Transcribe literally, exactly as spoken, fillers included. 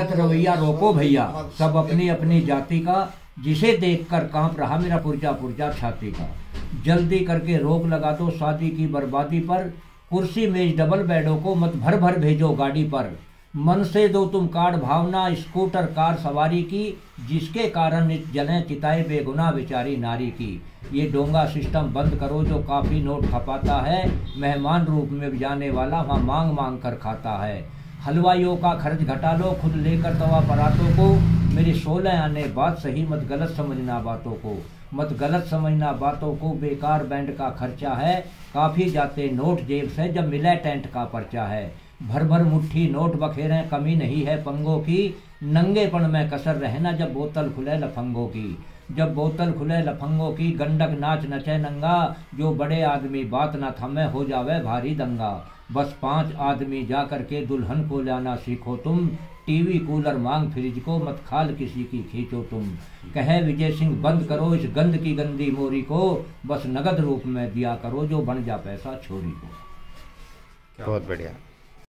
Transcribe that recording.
गलत रवैया रोको भैया, सब अपनी अपनी जाति का, जिसे देखकर कांप रहा मेरा पुर्जा पुर्जा छाती का। जल्दी करके रोक लगा दो शादी की बर्बादी पर, कुर्सी मेज डबल बेडों को मत भर भर भेजो गाड़ी पर। मन से दो तुम कार्ड भावना स्कूटर कार सवारी की, जिसके कारण जलें चिताए बेगुनाह बेचारी नारी की। ये डोंगा सिस्टम बंद करो जो काफ़ी नोट खपाता है, मेहमान रूप में जाने वाला वहाँ मांग मांग कर खाता है। हलवाइयों का खर्च घटा लो खुद लेकर तवा परातों को, मेरी सोलह आने बात सही मत गलत समझना बातों को, मत गलत समझना बातों को। बेकार बैंड का खर्चा है, काफ़ी जाते नोट जेब से जब मिले टेंट का पर्चा है। भर भर मुट्ठी नोट बखेरें कमी नहीं है पंगों की, नंगेपन में कसर रहना जब बोतल खुले लफंगों की। जब बोतल खुले लफंगों की, गंडक नाच नचे नंगा, जो बड़े आदमी बात न थमे हो जावे भारी दंगा। बस पांच आदमी जा करके दुल्हन को लाना सीखो तुम, टीवी कूलर मांग फ्रिज को मत खाल किसी की खींचो तुम। कहे विजय सिंह बंद करो इस गंद की गंदी मोरी को, बस नगद रूप में दिया करो जो बन जा पैसा छोरी को। बहुत बढ़िया।